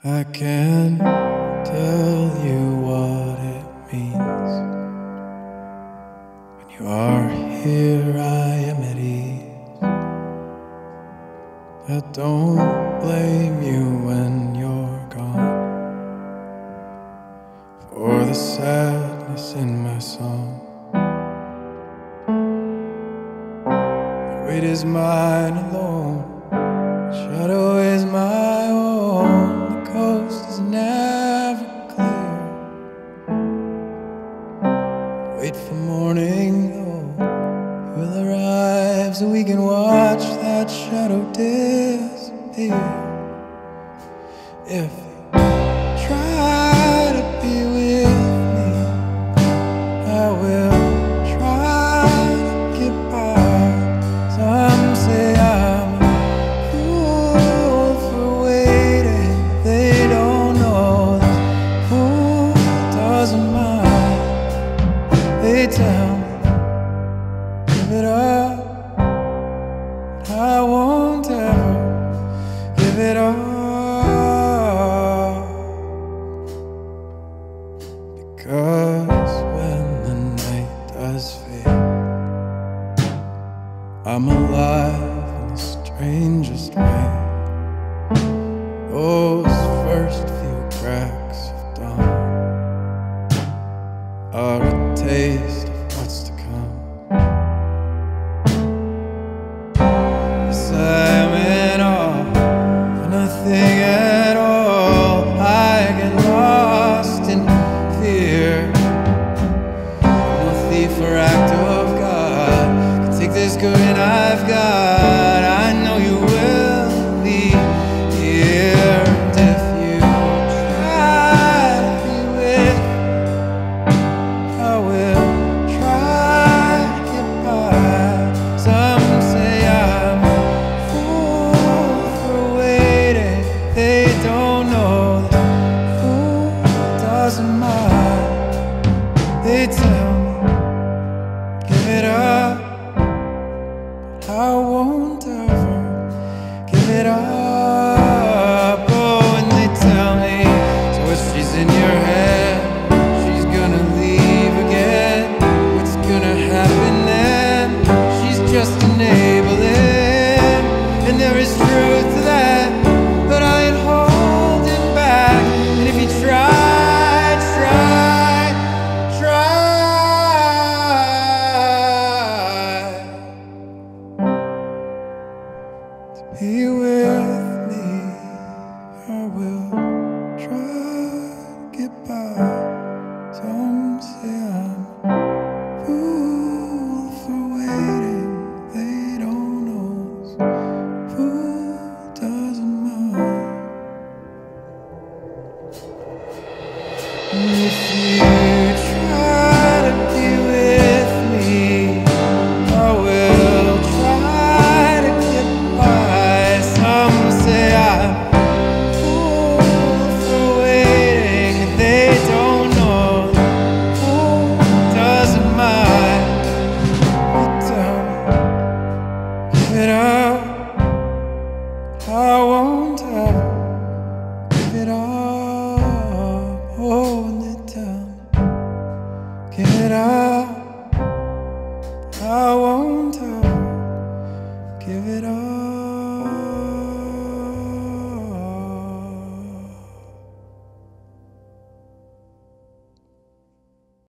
I can't tell you what it means. When you are here, I am at ease. I don't blame you when you're gone for the sadness in my song. The weight is mine alone, the shadow is my own. The coast is never clear. Wait for morning though, it will arrive so we can watch that shadow disappear. If you try to be with me, I will try to get by. Some say I'm a fool for waiting. They don't know this fool doesn't mind. They tell me, give it up, but I won't ever give it up. Because when the night does fade, I'm alive in the strangest way. Those first few cracks of dawn are a taste of what's to come. Yes, I'm in awe of nothing at all. I get lost in fear. No thief or act of God can take this good and I've got. I know you will be here. And if you try to be with me, I will try to get by. Some say I'm a fool for waiting. They don't know that fool doesn't mind. They tell me, give it up, but I won't ever give it up. Oh, and they tell me, so if she's in your head, she's gonna leave again. What's gonna happen then? She's just enabling. And there is truth to that, but I ain't holding back. And if you try to be with me, I will try to get by. Some say I'm a fool for waiting. They don't know this fool doesn't mind. And if you try to be with me, I will try to get by. Some say I'm a fool for waiting. They don't know the fool doesn't mind. They tell me, give it up, I won't ever